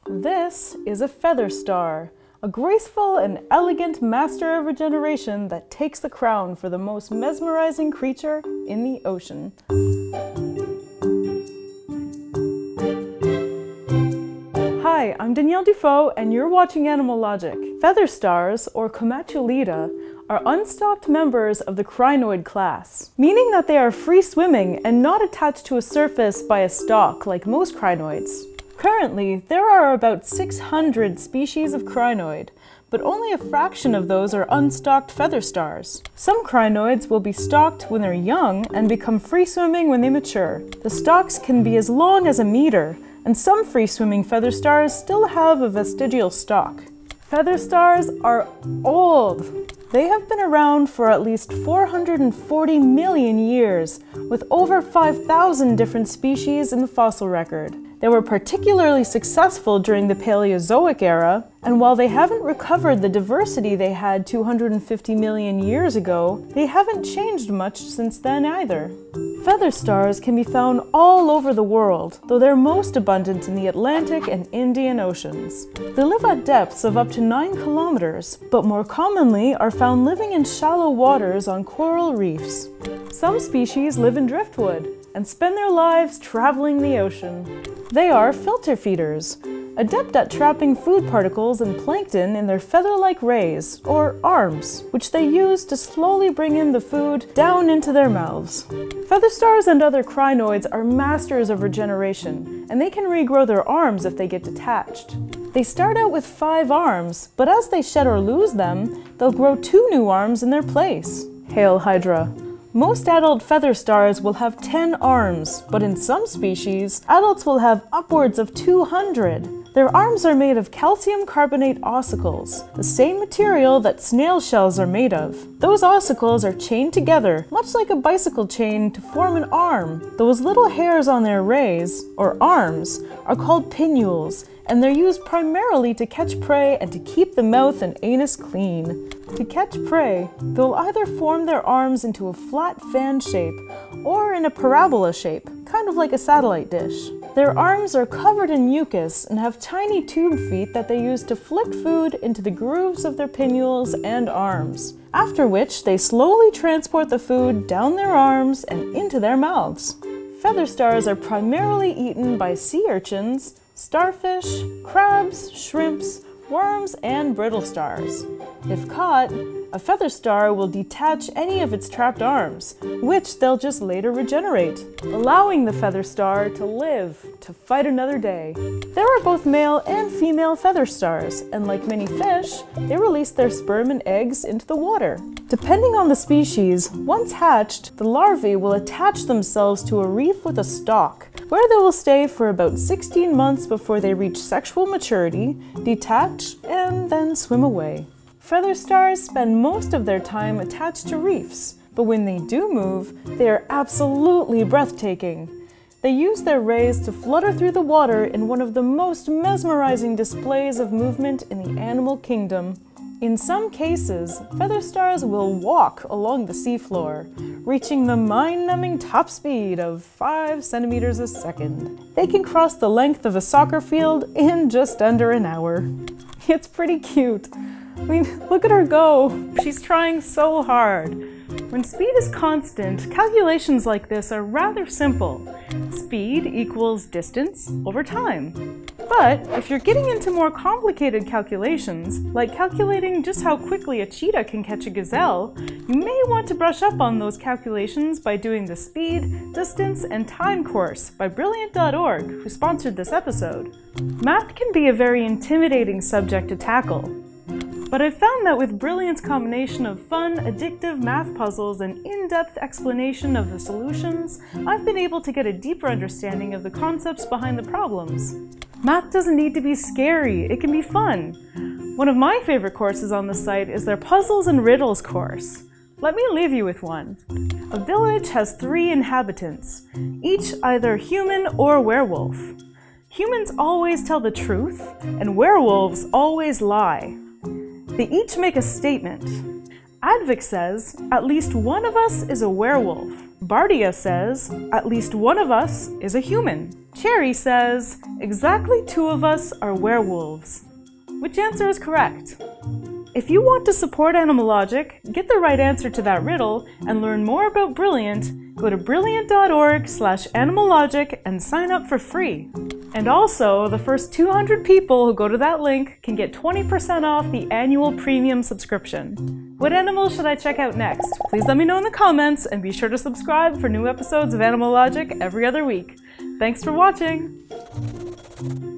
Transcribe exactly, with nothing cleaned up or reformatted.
This is a feather star, a graceful and elegant master of regeneration that takes the crown for the most mesmerizing creature in the ocean. Hi, I'm Danielle Dufault and you're watching Animalogic. Feather stars, or Comatulida, are unstocked members of the crinoid class, meaning that they are free-swimming and not attached to a surface by a stalk like most crinoids. Currently, there are about six hundred species of crinoid, but only a fraction of those are unstocked feather stars. Some crinoids will be stalked when they're young and become free-swimming when they mature. The stalks can be as long as a meter, and some free-swimming feather stars still have a vestigial stalk. Feather stars are old. They have been around for at least four hundred forty million years, with over five thousand different species in the fossil record. They were particularly successful during the Paleozoic era, and while they haven't recovered the diversity they had two hundred fifty million years ago, they haven't changed much since then either. Feather stars can be found all over the world, though they're most abundant in the Atlantic and Indian Oceans. They live at depths of up to nine kilometers, but more commonly are found living in shallow waters on coral reefs. Some species live in driftwood and spend their lives traveling the ocean. They are filter feeders, adept at trapping food particles and plankton in their feather-like rays, or arms, which they use to slowly bring in the food down into their mouths. Feather stars and other crinoids are masters of regeneration, and they can regrow their arms if they get detached. They start out with five arms, but as they shed or lose them, they'll grow two new arms in their place. Hail Hydra. Most adult feather stars will have ten arms, but in some species, adults will have upwards of two hundred. Their arms are made of calcium carbonate ossicles, the same material that snail shells are made of. Those ossicles are chained together, much like a bicycle chain, to form an arm. Those little hairs on their rays, or arms, are called pinnules, and they're used primarily to catch prey and to keep the mouth and anus clean. To catch prey, they'll either form their arms into a flat fan shape or in a parabola shape, kind of like a satellite dish. Their arms are covered in mucus and have tiny tube feet that they use to flick food into the grooves of their pinnules and arms, after which they slowly transport the food down their arms and into their mouths. Feather stars are primarily eaten by sea urchins, starfish, crabs, shrimps, worms, and brittle stars. If caught, a feather star will detach any of its trapped arms, which they'll just later regenerate, allowing the feather star to live to fight another day. There are both male and female feather stars, and like many fish, they release their sperm and eggs into the water. Depending on the species, once hatched, the larvae will attach themselves to a reef with a stalk, where they will stay for about sixteen months before they reach sexual maturity, detach, and then swim away. Feather stars spend most of their time attached to reefs, but when they do move, they are absolutely breathtaking. They use their rays to flutter through the water in one of the most mesmerizing displays of movement in the animal kingdom. In some cases, feather stars will walk along the seafloor, reaching the mind-numbing top speed of five centimeters a second. They can cross the length of a soccer field in just under an hour. It's pretty cute. I mean, look at her go. She's trying so hard. When speed is constant, calculations like this are rather simple. Speed equals distance over time. But if you're getting into more complicated calculations, like calculating just how quickly a cheetah can catch a gazelle, you may want to brush up on those calculations by doing the Speed, Distance, and Time course by Brilliant dot org, who sponsored this episode. Math can be a very intimidating subject to tackle. But I've found that with Brilliant's combination of fun, addictive math puzzles and in-depth explanation of the solutions, I've been able to get a deeper understanding of the concepts behind the problems. Math doesn't need to be scary, it can be fun. One of my favorite courses on the site is their Puzzles and Riddles course. Let me leave you with one. A village has three inhabitants, each either human or werewolf. Humans always tell the truth, and werewolves always lie. They each make a statement. Advic says, "At least one of us is a werewolf." Bardia says, at least one of us is a human. Cherry says, exactly two of us are werewolves. Which answer is correct? If you want to support Animalogic, get the right answer to that riddle, and learn more about Brilliant, go to brilliant dot org slash animalogic and sign up for free. And also, the first two hundred people who go to that link can get twenty percent off the annual premium subscription. What animal should I check out next? Please let me know in the comments, and be sure to subscribe for new episodes of Animalogic every other week. Thanks for watching!